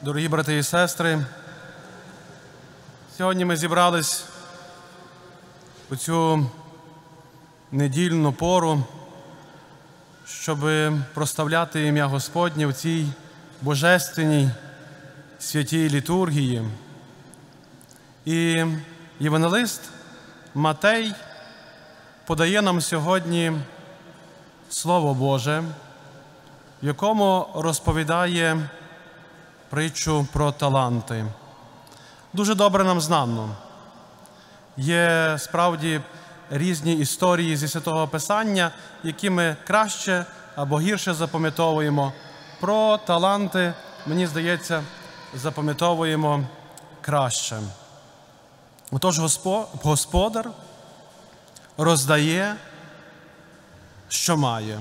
Дорогі брати і сестри, сьогодні ми зібрались у цю недільну пору, щоб прославляти ім'я Господнє в цій божественній святій літургії. І євангелист Матей подає нам сьогодні Слово Боже, в якому розповідає притчу про таланти. Дуже добре нам знано. Є справді різні історії зі Святого Писання, які ми краще або гірше запам'ятовуємо. Про таланти, мені здається, запам'ятовуємо краще. Отож, Господар роздає, що має.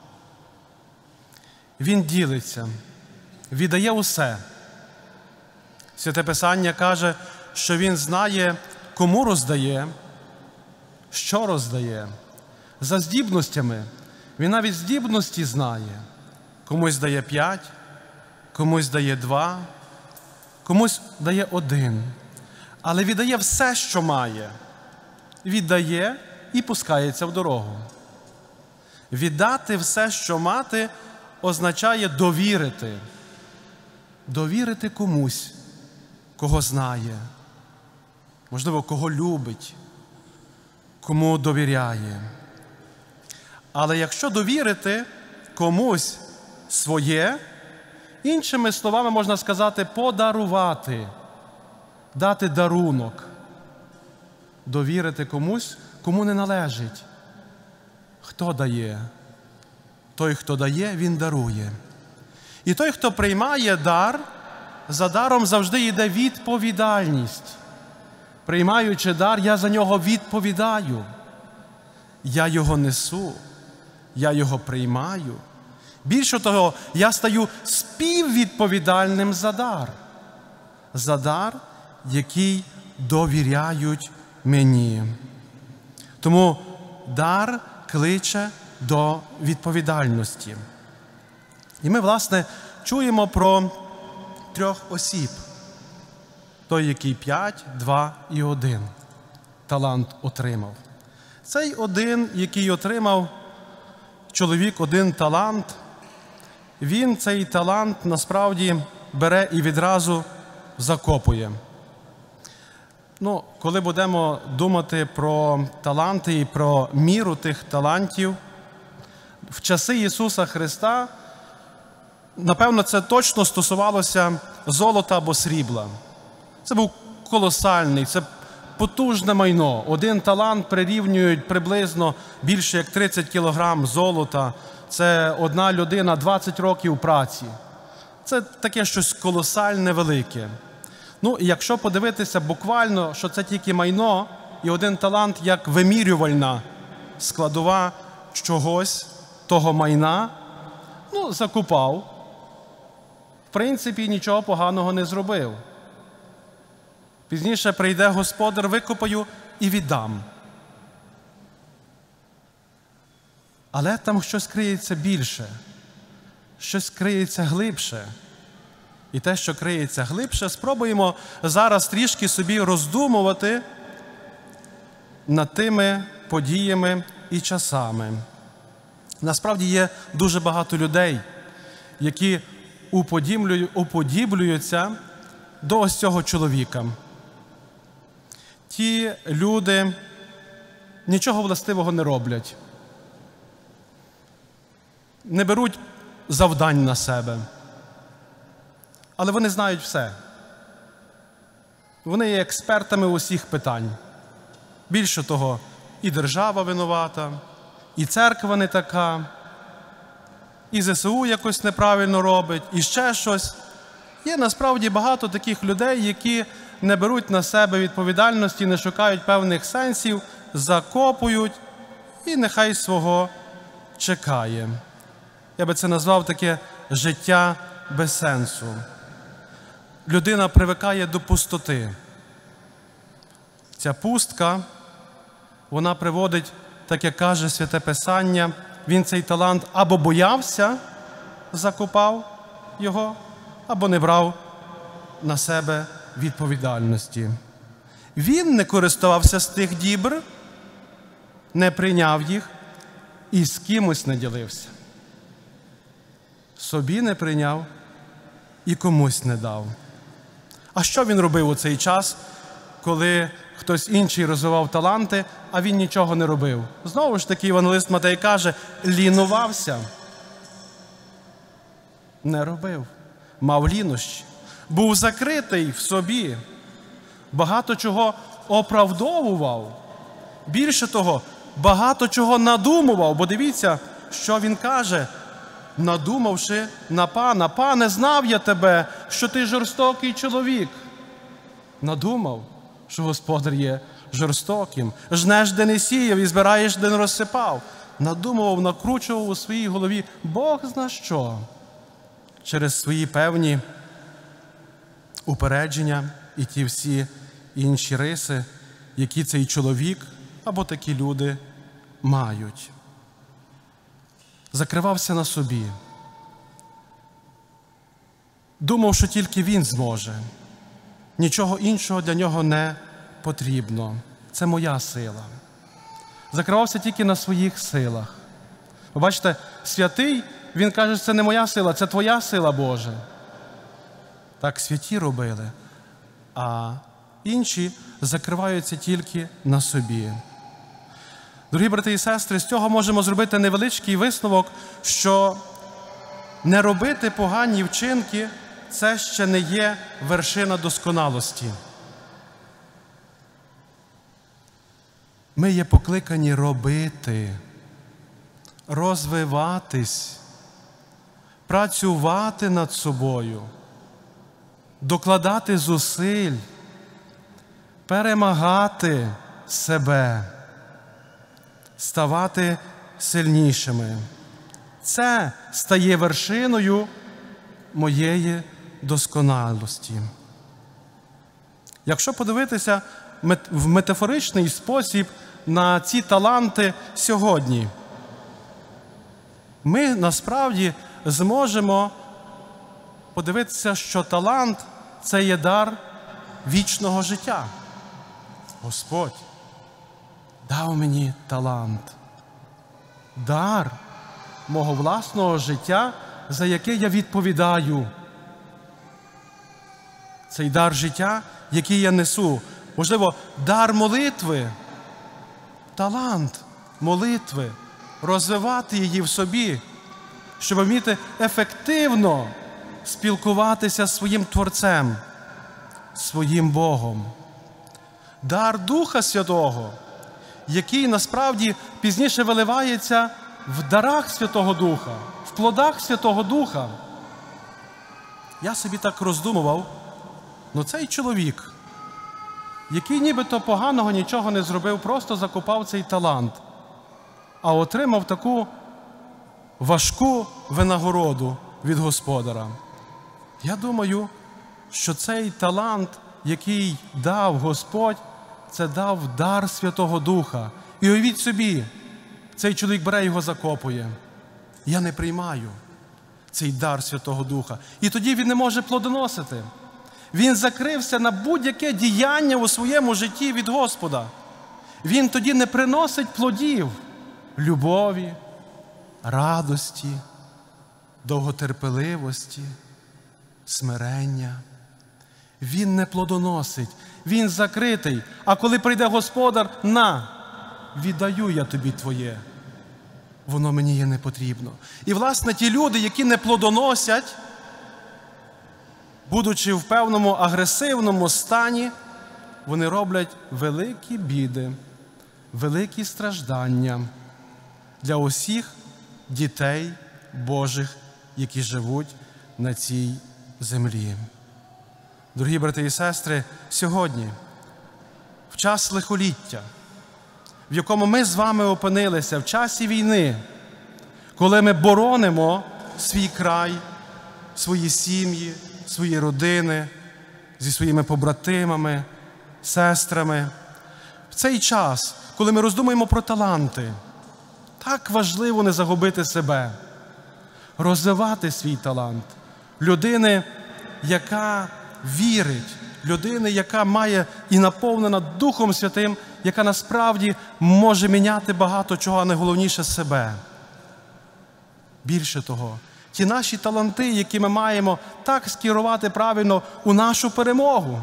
Він ділиться, віддає усе. Святе Писання каже, що Він знає, кому роздає, що роздає. За здібностями. Він навіть здібності знає. Комусь дає 5, комусь дає 2, комусь дає 1. Але віддає все, що має. Віддає і пускається в дорогу. Віддати все, що мати, означає довірити. Довірити комусь, кого знає, можливо, кого любить, кому довіряє. Але якщо довірити комусь своє, іншими словами можна сказати, подарувати, дати дарунок, довірити комусь, кому не належить. Хто дає? Той, хто дає, він дарує. І той, хто приймає дар, за даром завжди йде відповідальність. Приймаючи дар, я за нього відповідаю. Я його несу, я його приймаю. Більше того, я стаю співвідповідальним за дар. За дар, який довіряють мені. Тому дар кличе до відповідальності. І ми, власне, чуємо про 3 осіб. Той, який 5, 2 і 1 талант отримав. Цей один, який отримав чоловік 1 талант, він цей талант насправді бере і відразу закопує. Коли будемо думати про таланти і про міру тих талантів, в часи Ісуса Христа, напевно, це точно стосувалося золота або срібла. Це був колосальний, це потужне майно. 1 талант прирівнюють приблизно більше як 30 кілограм золота. Це одна людина, 20 років праці. Це таке щось колосальне, велике. І якщо подивитися буквально, що це тільки майно, і 1 талант як вимірювальна складова чогось, того майна, закупав. В принципі, нічого поганого не зробив. Пізніше прийде Господар, викопаю і віддам. Але там щось криється більше, щось криється глибше. І те, що криється глибше, спробуємо зараз трішки собі роздумувати над тими подіями і часами. Насправді є дуже багато людей, які уподіблюються до ось цього чоловіка. Ті люди нічого властивого не роблять, не беруть завдань на себе, але вони знають все. Вони є експертами усіх питань. Більше того, і держава винувата, і церква не така, і ЗСУ якось неправильно робить, і ще щось. Є насправді багато таких людей, які не беруть на себе відповідальності, не шукають певних сенсів, закопують і нехай свого чекає. Я би це назвав таке життя без сенсу. Людина привикає до пустоти. Ця пустка, вона приводить, так як каже Святе Писання, він цей талант або боявся, закопав його, або не брав на себе відповідальності. Він не користувався з тих дібр, не прийняв їх і з кимось не ділився. Собі не прийняв і комусь не дав. А що він робив у цей час, коли хтось інший розвивав таланти, а він нічого не робив? Знову ж таки, євангелист Матей каже, лінувався. Не робив. Мав лінощі. Був закритий в собі. Багато чого оправдовував. Більше того, багато чого надумував. Бо дивіться, що він каже, надумавши на пана. Пане, знав я тебе, що ти жорстокий чоловік. Надумав, що господар є жорстоким. Жнеш, де не сіяв, і збираєш, де не розсипав. Надумував, накручував у своїй голові Бог зна що. Через свої певні упередження і ті всі інші риси, які цей чоловік або такі люди мають. Закривався на собі. Думав, що тільки він зможе. Нічого іншого для нього не потрібно. Це моя сила. Закривався тільки на своїх силах. Ви бачите, святий, він каже, це не моя сила, це твоя сила, Боже. Так святі робили. А інші закриваються тільки на собі. Дорогі брати і сестри, з цього можемо зробити невеличкий висновок, що не робити погані вчинки – це ще не є вершина досконалості. Ми є покликані робити, розвиватись, працювати над собою, докладати зусиль, перемагати себе, ставати сильнішими. Це стає вершиною моєї досконалості. Якщо подивитися в метафоричний спосіб на ці таланти сьогодні, ми насправді зможемо подивитися, що талант – це є дар вічного життя. Господь дав мені талант. Дар мого власного життя, за яке я відповідаю. Цей дар життя, який я несу. Можливо, дар молитви, талант молитви, розвивати її в собі, щоб вміти ефективно спілкуватися з своїм Творцем, своїм Богом. Дар Духа Святого, який насправді пізніше виливається в дарах Святого Духа, в плодах Святого Духа. Я собі так роздумував, цей чоловік, який нібито поганого нічого не зробив, просто закопав цей талант, а отримав таку важку винагороду від Господара. Я думаю, що цей талант, який дав Господь, це дав дар Святого Духа. І уявіть собі, цей чоловік бере його, закопує. Я не приймаю цей дар Святого Духа. І тоді він не може плодоносити. Він закрився на будь-яке діяння у своєму житті від Господа. Він тоді не приносить плодів любові, радості, довготерпеливості, смирення. Він не плодоносить, він закритий. А коли прийде Господар, на, віддаю я тобі твоє. Воно мені є не потрібно. І, власне, ті люди, які не плодоносять, будучи в певному агресивному стані, вони роблять великі біди, великі страждання для усіх дітей Божих, які живуть на цій землі. Дорогі брати і сестри, сьогодні, в час лихоліття, в якому ми з вами опинилися, в часі війни, коли ми боронимо свій край, свої сім'ї, свої родини, зі своїми побратимами, сестрами, в цей час, коли ми роздумуємо про таланти, так важливо не загубити себе, розвивати свій талант. Людини, яка вірить, людини, яка має і наповнена Духом Святим, яка насправді може міняти багато чого, а найголовніше себе. Більше того, ті наші таланти, які ми маємо, так скерувати правильно у нашу перемогу.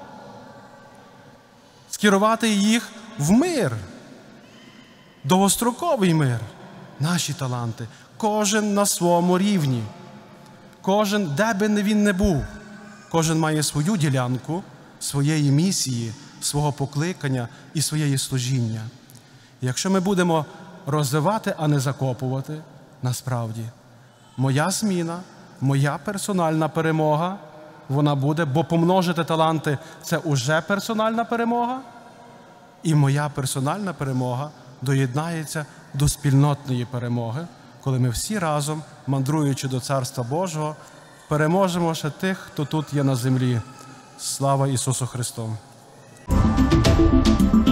Скерувати їх в мир, довгостроковий мир. Наші таланти. Кожен на своєму рівні. Кожен, де би він не був. Кожен має свою ділянку, своєї місії, свого покликання і своєї служіння. І якщо ми будемо розвивати, а не закопувати, насправді, моя зміна, моя персональна перемога, вона буде, бо помножити таланти – це уже персональна перемога, і моя персональна перемога доєднається до спільнотної перемоги, коли ми всі разом, мандруючи до Царства Божого, переможемо ще тих, хто тут є на землі. Слава Ісусу Христу!